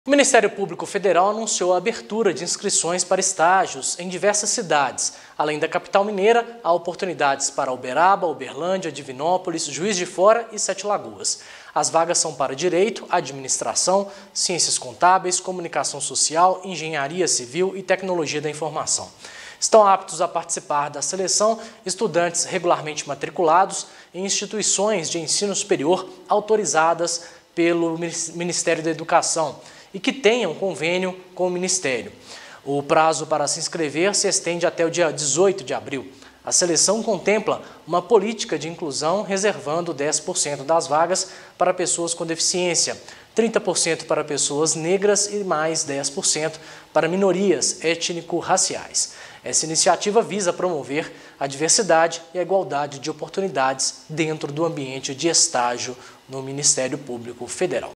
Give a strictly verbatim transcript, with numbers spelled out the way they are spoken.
O Ministério Público Federal anunciou a abertura de inscrições para estágios em diversas cidades. Além da capital mineira, há oportunidades para Uberaba, Uberlândia, Divinópolis, Juiz de Fora e Sete Lagoas. As vagas são para Direito, Administração, Ciências Contábeis, Comunicação Social, Engenharia Civil e Tecnologia da Informação. Estão aptos a participar da seleção estudantes regularmente matriculados em instituições de ensino superior autorizadas pelo Ministério da Educação e que tenham convênio com o Ministério. O prazo para se inscrever se estende até o dia dezoito de abril. A seleção contempla uma política de inclusão reservando dez por cento das vagas para pessoas com deficiência, trinta por cento para pessoas negras e mais dez por cento para minorias étnico-raciais. Essa iniciativa visa promover a diversidade e a igualdade de oportunidades dentro do ambiente de estágio no Ministério Público Federal.